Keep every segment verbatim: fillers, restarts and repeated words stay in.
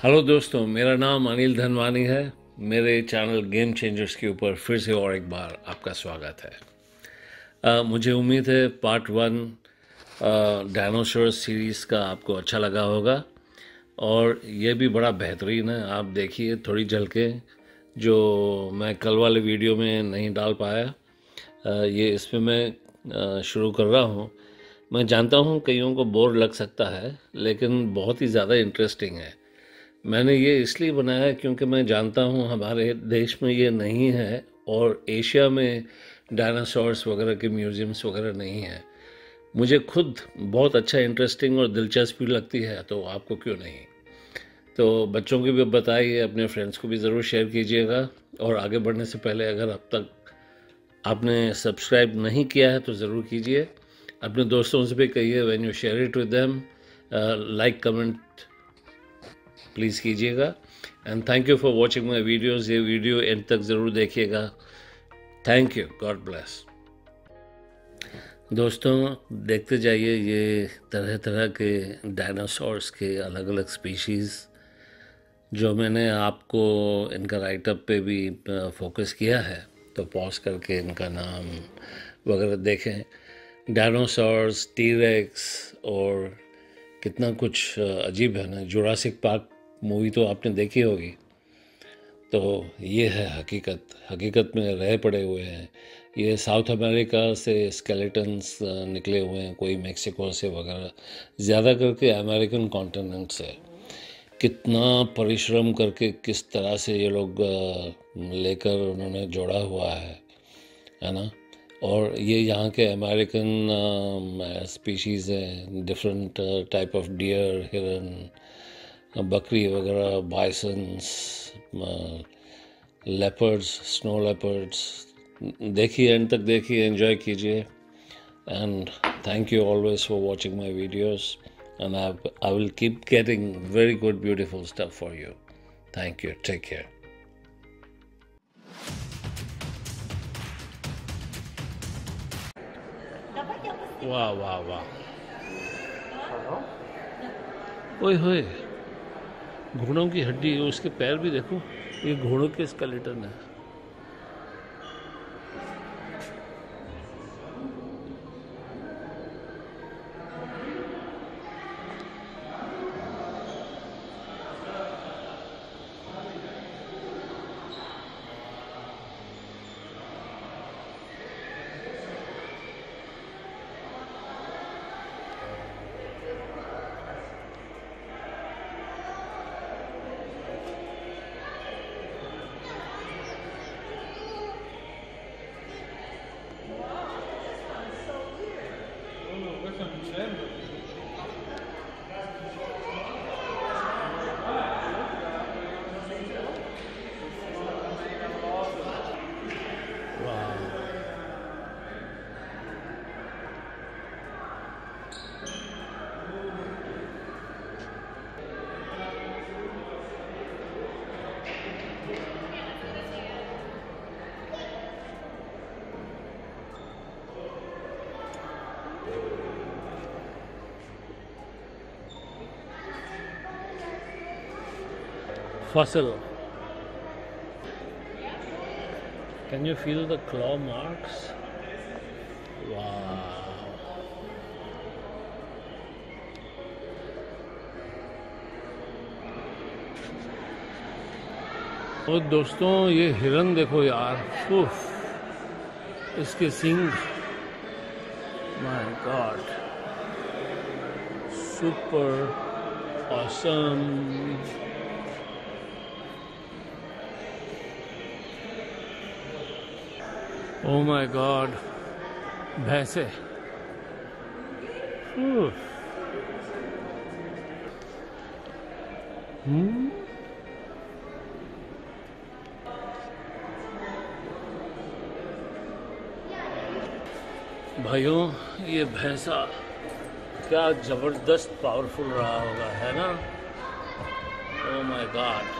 Hello दोस्तों, मेरा नाम अनिल धनवानी है। मेरे चैनल गेम चेंजर्स के ऊपर फिर से और एक बार आपका स्वागत है। अ, मुझे उम्मीद है पार्ट वन डायनासोर सीरीज़ का आपको अच्छा लगा होगा और ये भी बड़ा बेहतरीन है। आप देखिए थोड़ी झलकें जो मैं कल वाले वीडियो में नहीं डाल पाया, अ, ये इसमें मैं अ, शुरू कर रहा हूँ। मैं जानता हूँ कईयों को बोर लग सकता है, लेकिन बहुत ही ज़्यादा इंटरेस्टिंग है। मैंने ये इसलिए बनाया क्योंकि मैं जानता हूँ हमारे देश में ये नहीं है और एशिया में डायनासोर्स वगैरह के म्यूज़ियम्स वगैरह नहीं है। मुझे खुद बहुत अच्छा इंटरेस्टिंग और दिलचस्पी लगती है, तो आपको क्यों नहीं। तो बच्चों को भी बताइए, अपने फ्रेंड्स को भी ज़रूर शेयर कीजिएगा। और आगे बढ़ने से पहले अगर अब तक आपने सब्सक्राइब नहीं किया है तो ज़रूर कीजिए। अपने दोस्तों से भी कहिए, when you share it with them, like comment please कीजिएगा। And thank you for watching my videos. ये वीडियो एंड तक ज़रूर देखिएगा। Thank you, god bless. दोस्तों देखते जाइए ये तरह तरह के डायनासोर्स के अलग अलग स्पीशीज़ जो मैंने आपको इनका राइटअप पे भी फोकस किया है, तो पॉज करके इनका नाम वगैरह देखें। डायनासोर्स, टी-रेक्स और कितना कुछ अजीब है ना। जुरासिक पार्क मूवी तो आपने देखी होगी। तो ये है हकीकत हकीकत में रह पड़े हुए हैं। ये साउथ अमेरिका से स्केलेटन्स निकले हुए हैं, कोई मेक्सिको से वगैरह, ज़्यादा करके अमेरिकन कॉन्टिनेंट से। कितना परिश्रम करके किस तरह से ये लोग लेकर उन्होंने जोड़ा हुआ है है ना। और ये यहाँ के अमेरिकन स्पीशीज़ हैं, डिफरेंट टाइप ऑफ डियर, हिरन, बकरी वगैरह, बाइसन्स, लेपर्ड्स, स्नो लेपर्ड्स। देखिए, एंड तक देखिए, एंजॉय कीजिए। And thank you always for watching my videos and I, I will keep getting very good beautiful stuff for you. Thank you. Take care. वाह वाह वाह, ओए होए, घोड़ों की हड्डी, उसके पैर भी देखो, ये घोड़ों के स्केलेटन है। Fossil. Can you feel the claw marks? Wow. और दोस्तों ये हिरन देखो यार, उफ, इसके सींग, my god, super awesome. Oh my god, भैंसे, हम्म, भाइयों ये भैंसा क्या जबरदस्त पावरफुल रहा होगा, है ना। Oh my god.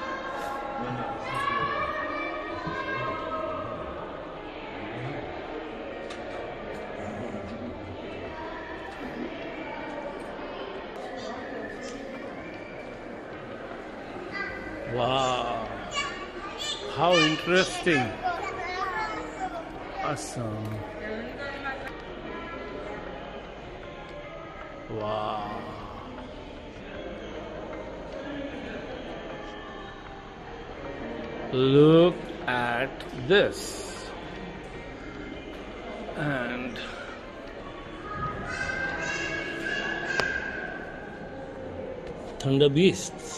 Wow, how interesting. Awesome. Wow. Look at this. And Thunder Beasts.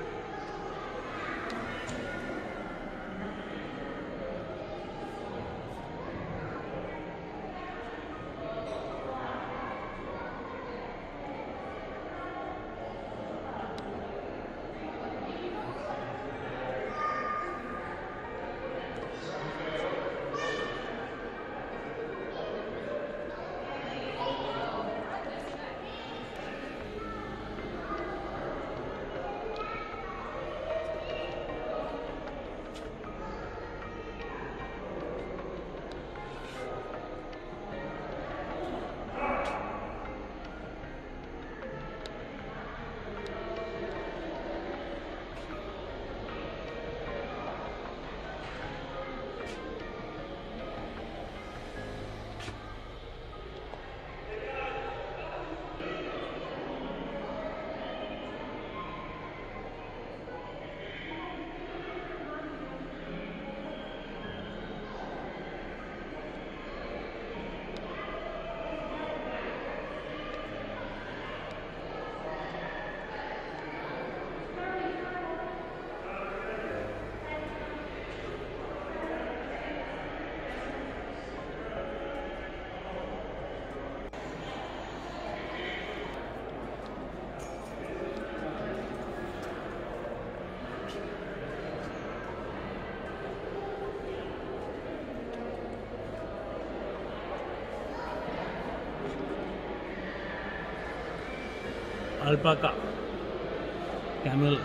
Alpaca, camel,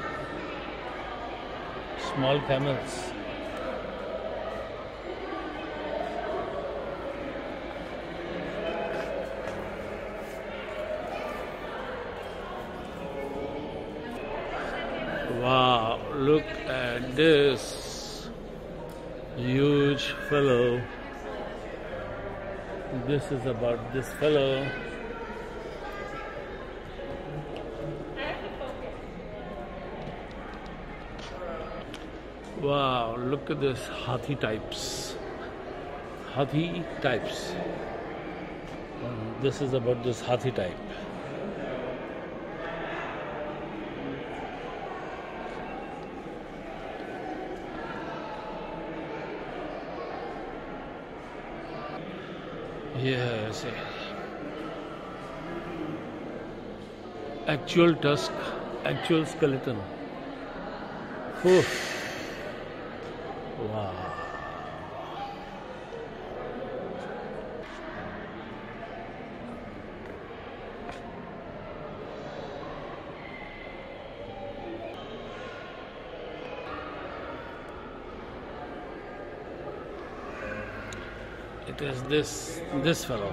small camels. Wow, look at this huge fellow. This is about this fellow. Wow, look at this Hathi types. Hathi types. Um, this is about this Hathi type. Yes. Actual tusk, actual skeleton. Oof. Wow. It is this this fellow.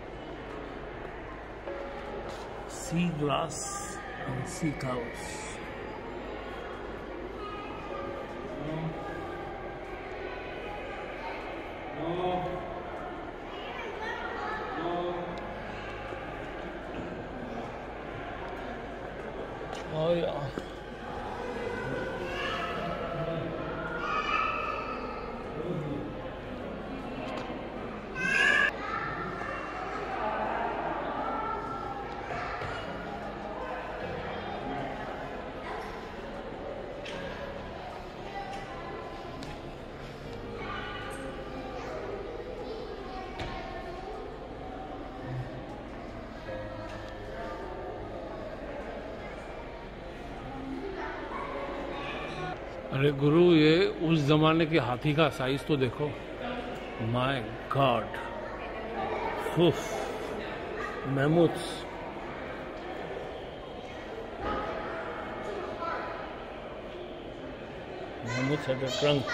Sea glass and sea cows. Oh yeah. अरे गुरु, ये उस जमाने के हाथी का size तो देखो. My god. Mammoths. Mammoths had a trunk.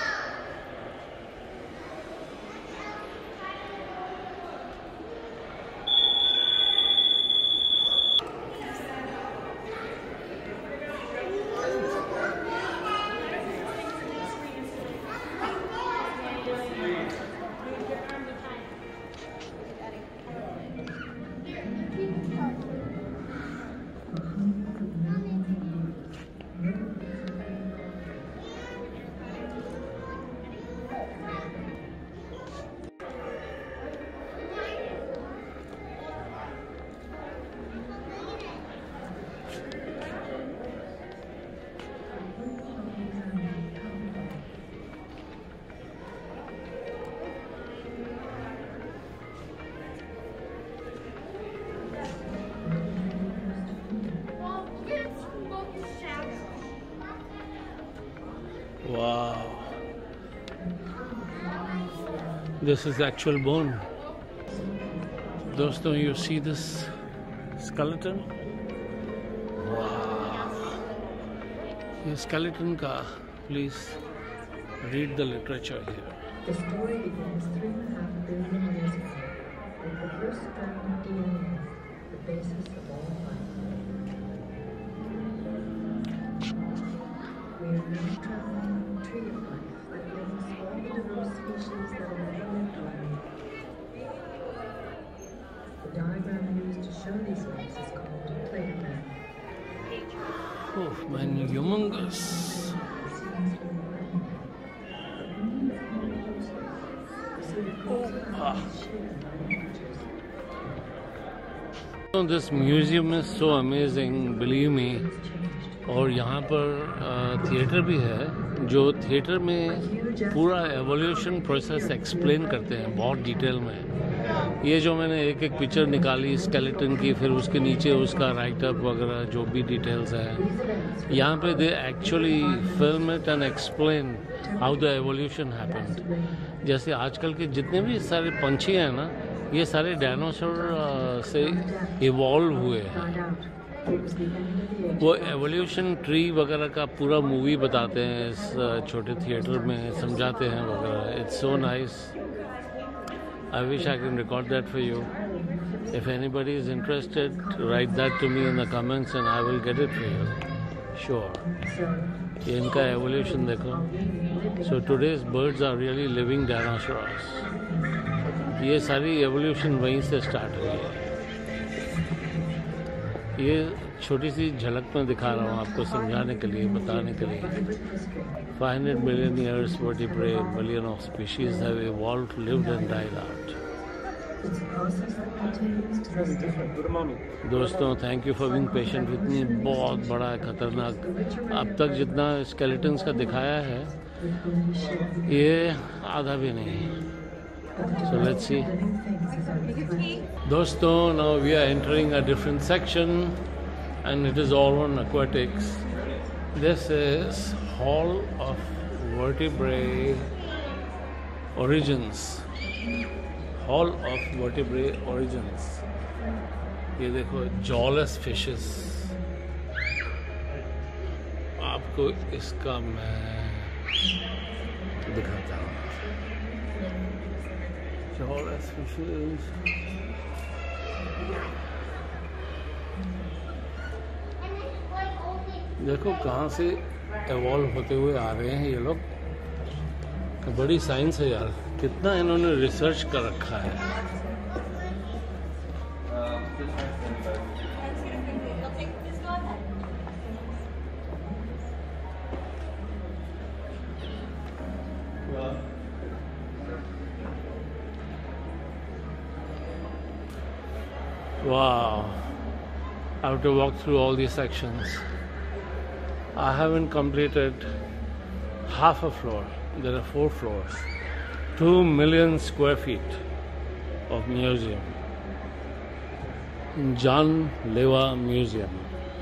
Wow. This is actual bone. दोस्तों, you see this skeleton? Wow. ये skeleton का, please read the literature here. The story begins three and a half billion years ago with the first strand of D N A, the basis of all life. We are now traveling on a tree of life that links all the diverse species that have ever lived on Earth. The diagram used to show these links is called a cladogram. Oh man, humongous. Ah. This museum is so amazing, believe me. और यहाँ पर theatre भी है, जो theatre में पूरा evolution process explain करते हैं बहुत डिटेल में। ये जो मैंने एक एक पिक्चर निकाली स्केलेटन की, फिर उसके नीचे उसका राइटअप वगैरह जो भी डिटेल्स है, यहाँ पे they actually film it and explain how the evolution happened. जैसे आजकल के जितने भी सारे पंछी हैं ना, ये सारे डायनासोर से इवॉल्व हुए हैं। वो एवोल्यूशन ट्री वगैरह का पूरा मूवी बताते हैं इस छोटे थिएटर में, समझाते हैं वगैरह। It's so nice. I wish I can record that for you. If anybody is interested, write that to me in the comments and I will get it for you sure. ये इनका evolution देखो। So today's birds are really living dinosaurs. ये सारी evolution वहीं से start हुई है। ये छोटी सी झलक में दिखा रहा हूँ आपको, समझाने के लिए, बताने के लिए। five hundred million years vertebrate, billion of species have evolved, lived and died out. दोस्तों, thank you for being patient with me. बहुत बड़ा है, खतरनाक। अब तक जितना स्केलेटन्स का दिखाया है, ये आधा भी नहीं। So let's see. Dosto, now we are entering a different section and it is all on aquatics. This is Hall of Vertebrate Origins. Hall of Vertebrate Origins. ये देखो, jawless fishes. आपको इसका मैं दिखाता हूँ। Jawless fishes. देखो कहाँ से एवॉल्व होते हुए आ रहे हैं ये लोग। बड़ी साइंस है यार, कितना इन्होंने रिसर्च कर रखा है। Wow, I have to walk through all these sections. I haven't completed half a floor. There are four floors, two million square feet of museum. John Lewa Museum.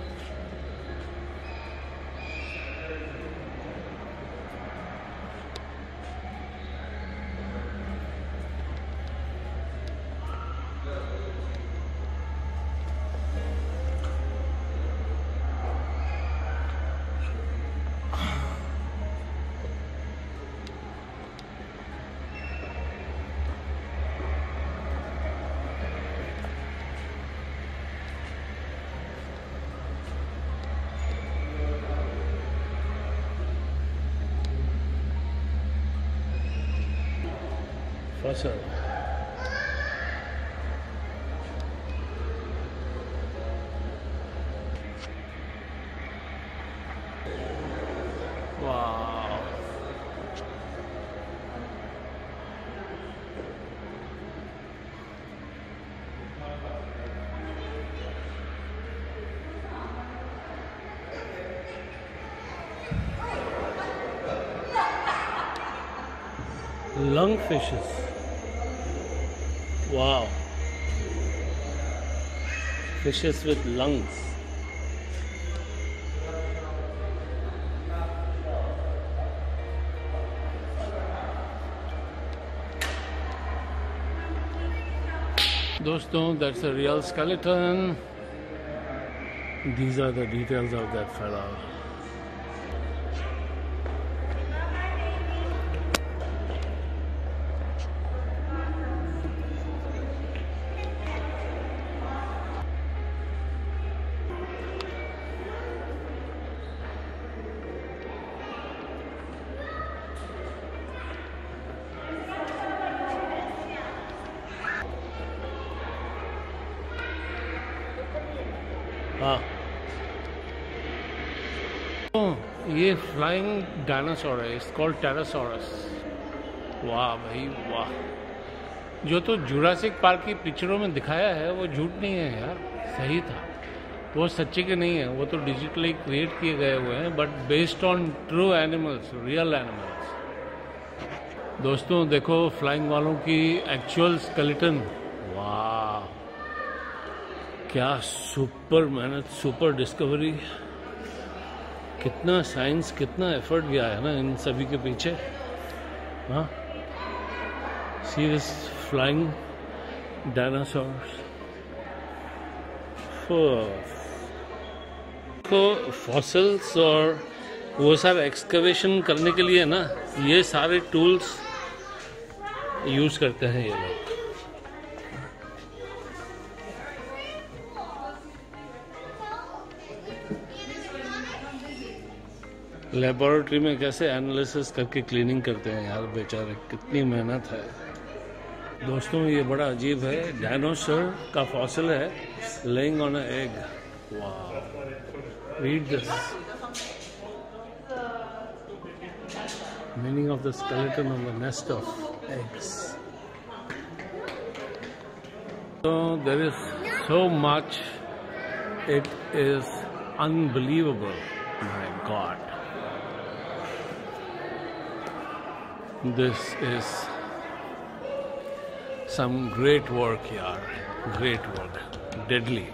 Fossil. Wow. Lungfishes. Wow. Fishes with lungs. दोस्तों, that's a real skeleton. These are the details of that fellow. हाँ, तो ये flying dinosaur है, it's called pterosaurus. वाह भाई वाह, जो तो जुरासिक पार्क की पिक्चरों में दिखाया है वो झूठ नहीं है यार, सही था। वो सच्चे के नहीं है, वो तो डिजिटली क्रिएट किए गए हुए हैं, but based on true animals, real animals. दोस्तों देखो फ्लाइंग वालों की एक्चुअल स्केलेटन। वाह, क्या सुपर मेहनत, सुपर डिस्कवरी, कितना साइंस, कितना एफर्ट गया है ना इन सभी के पीछे। हाँ, सी दिस फ्लाइंग डायनासोर्स। तो फॉसिल्स और वो सब एक्सकवेशन करने के लिए ना ये सारे टूल्स यूज करते हैं ये लोग। लेबोरेटरी में कैसे एनालिसिस करके क्लीनिंग करते हैं यार बेचारे, कितनी मेहनत है। दोस्तों ये बड़ा अजीब है, डायनासोर का फॉसिल है लेइंग ऑन अ एग। वाह, read this, meaning of the skeleton on the nest of eggs. So there is so much, it is unbelievable. My God. This is some great work यार, great work, deadly।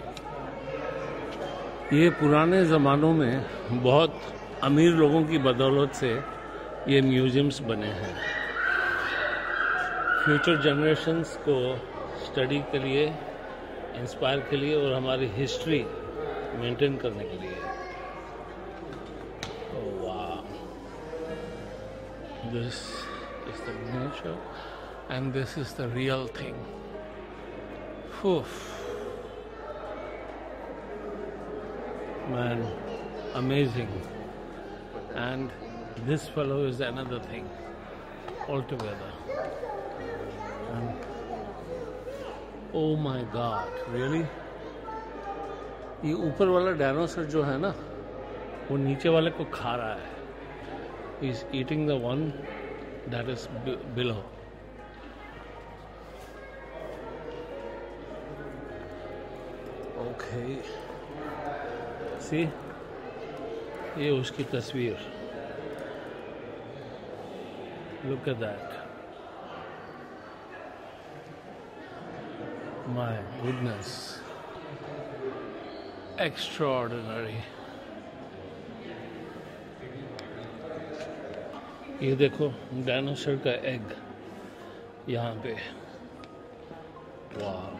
ये पुराने ज़मानों में बहुत अमीर लोगों की बदौलत से ये म्यूजियम्स बने हैं, फ्यूचर जनरेशन्स को स्टडी के लिए, इंस्पायर के लिए और हमारी हिस्ट्री मेंटेन करने के लिए। वाह, this is the nature and this is the real thing. Oof. Man, amazing. And this fellow is another thing altogether. And oh my God, really? ये ऊपर वाला डायनासोर जो है ना, वो नीचे वाले को खा रहा है। He is eating the one that is below. Okay. See? ये उसकी तस्वीर। Look at that. My goodness. Extraordinary. ये देखो डायनासोर का एग यहाँ पे। वाह,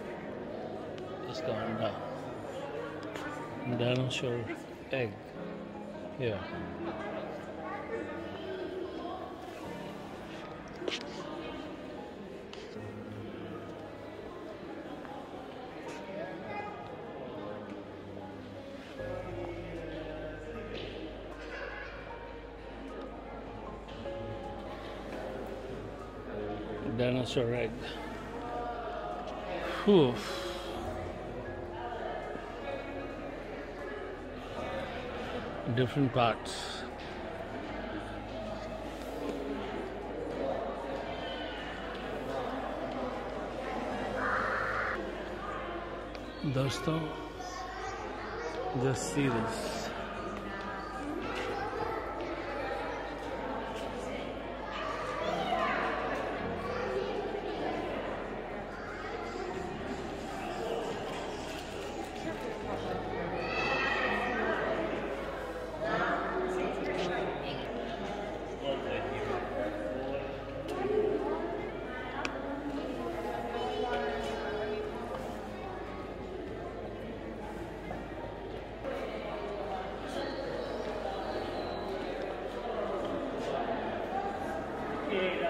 इसका अंडा, डायनासोर एग। या dinosaur egg. Whew. Different parts. दोस्तों, just see this.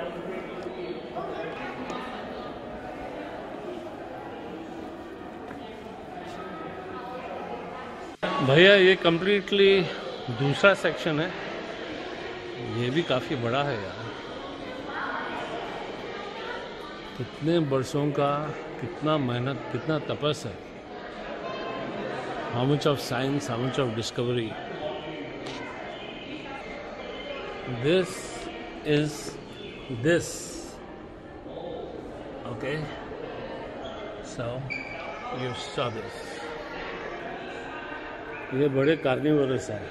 भैया ये कम्प्लीटली दूसरा सेक्शन है, ये भी काफ़ी बड़ा है यार। कितने बरसों का, कितना मेहनत, कितना तपस है। How much of science, how much of discovery. This is this okay, so you saw this. ये बड़े कार्निवोरस हैं।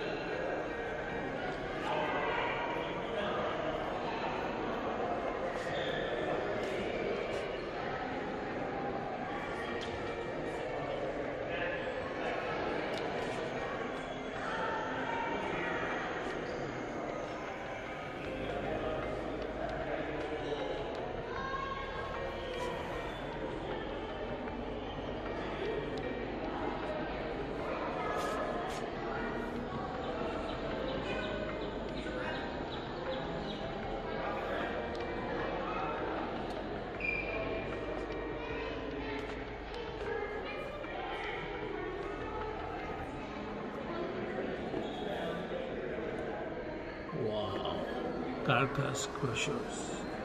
Wow, carcass crushers.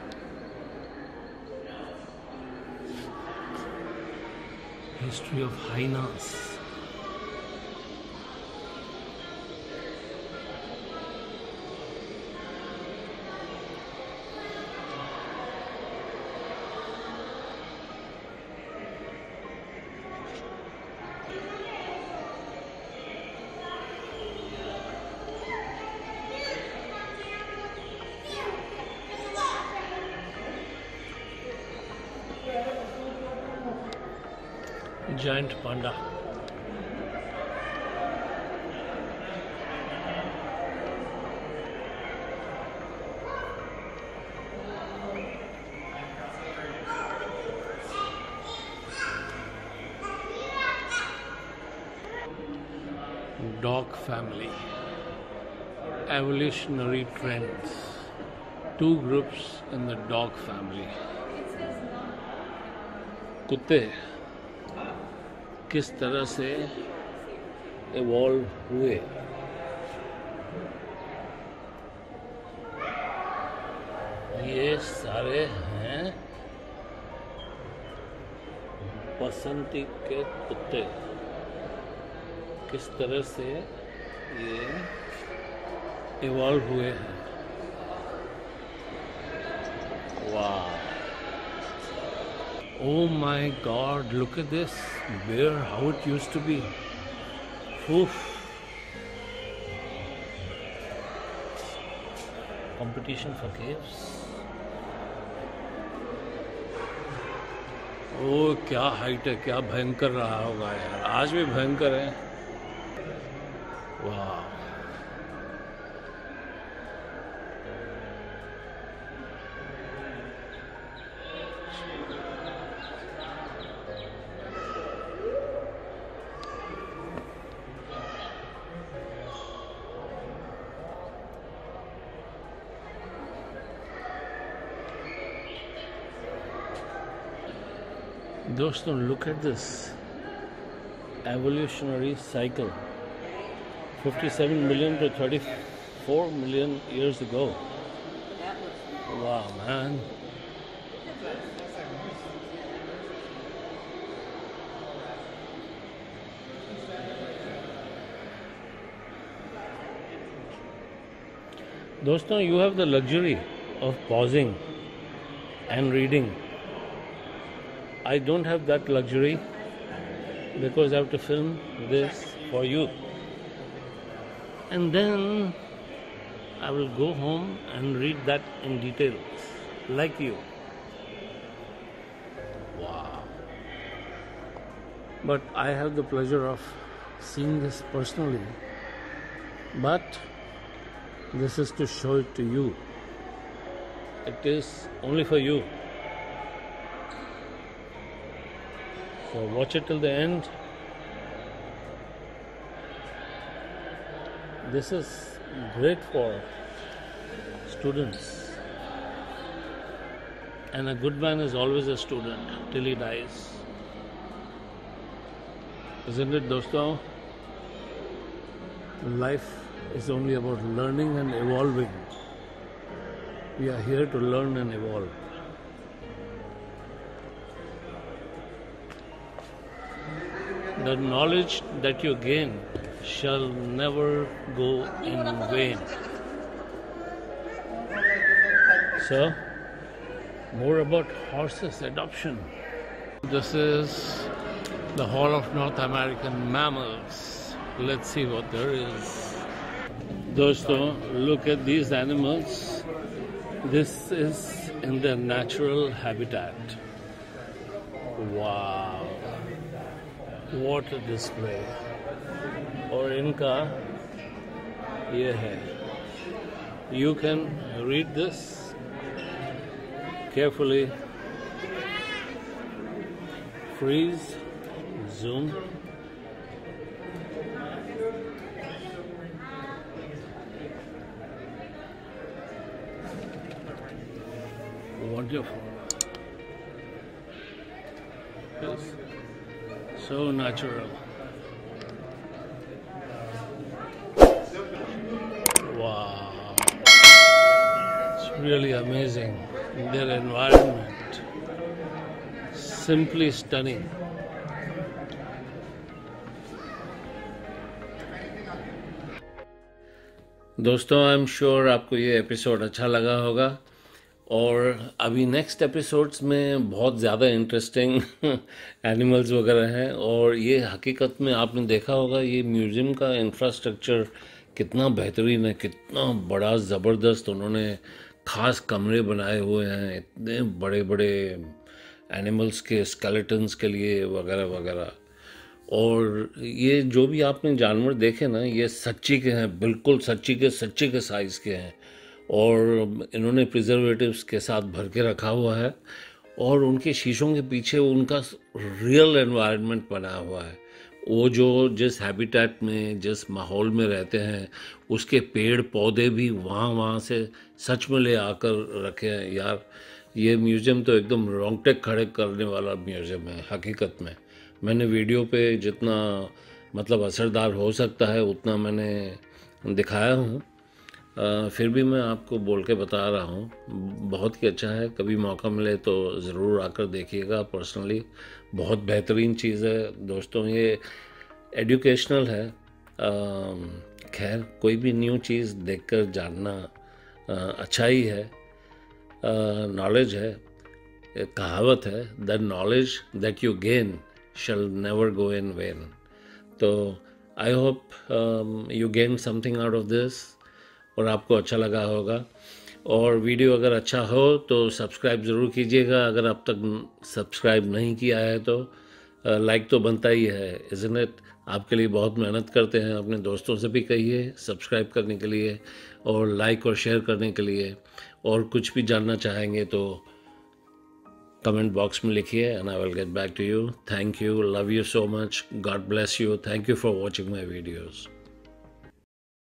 History of hyenas. Giant panda. Dog family. Evolutionary trends. Two groups in the dog family. कुत्ते किस तरह से evolve हुए। ये सारे हैं बसंती के कुत्ते। किस तरह से ये इवॉल्व हुए हैं। वाह, oh my god, look at this bear, how it used to be. Oof. Competition for caves. ओ क्या हाइट है, क्या भयंकर रहा होगा यार, आज भी भयंकर है। वाह, दोस्तों look at this evolutionary cycle, fifty-seven million to thirty-four million years ago. Wow man, दोस्तों you have the luxury of pausing and reading. I don't have that luxury because I have to film this for you, and then I will go home and read that in detail like you. Wow. But I have the pleasure of seeing this personally, but this is to show it to you. It is only for you. So watch it till the end. This is great for students. and a good man is always a student till he dies. Isn't it, दोस्तों? Life is only about learning and evolving. We are here to learn and evolve. The knowledge that you gain shall never go in vain. So, more about horses adoption. This is the Hall of North American Mammals. Let's see what there is. Dosto, look at these animals. This is in their natural habitat. Wow, what a display. और इनका ये है. You can read this carefully. Freeze, zoom. Wonderful. Yes. So natural. Wow. It's really amazing. Their environment. Simply stunning. दोस्तों, I am sure आपको ये episode अच्छा लगा होगा और अभी नेक्स्ट एपिसोड्स में बहुत ज़्यादा इंटरेस्टिंग एनिमल्स वगैरह हैं और ये हकीकत में आपने देखा होगा ये म्यूज़ियम का इंफ्रास्ट्रक्चर कितना बेहतरीन है, कितना बड़ा ज़बरदस्त उन्होंने ख़ास कमरे बनाए हुए हैं इतने बड़े बड़े एनिमल्स के स्केलेटन्स के लिए वगैरह वगैरह। और ये जो भी आपने जानवर देखे ना ये सच्ची के हैं, बिल्कुल सच्ची के सच्ची के साइज़ के हैं और इन्होंने प्रिजर्वेटिव्स के साथ भर के रखा हुआ है और उनके शीशों के पीछे उनका रियल एनवायरनमेंट बना हुआ है। वो जो जिस हैबिटेट में जिस माहौल में रहते हैं उसके पेड़ पौधे भी वहाँ वहाँ से सच में ले आकर रखे हैं। यार ये म्यूज़ियम तो एकदम रोंगटे खड़े करने वाला म्यूज़ियम है हकीकत में। मैंने वीडियो पे जितना मतलब असरदार हो सकता है उतना मैंने दिखाया हूँ, फिर भी मैं आपको बोल के बता रहा हूँ बहुत ही अच्छा है। कभी मौका मिले तो ज़रूर आकर देखिएगा। पर्सनली बहुत बेहतरीन चीज़ है दोस्तों, ये एजुकेशनल है। खैर कोई भी न्यू चीज़ देखकर जानना आ, अच्छा ही है, नॉलेज है। कहावत है the knowledge that you gain shall never go in vain. तो I hope um, you gain something out of this और आपको अच्छा लगा होगा। और वीडियो अगर अच्छा हो तो सब्सक्राइब ज़रूर कीजिएगा। अगर अब तक सब्सक्राइब नहीं किया है तो लाइक तो बनता ही है, isn't it? आपके लिए बहुत मेहनत करते हैं, अपने दोस्तों से भी कहिए सब्सक्राइब करने के लिए और लाइक और शेयर करने के लिए। और कुछ भी जानना चाहेंगे तो कमेंट बॉक्स में लिखिए and I will get back to you. Thank you, love you so much, god bless you, thank you for watching my videos.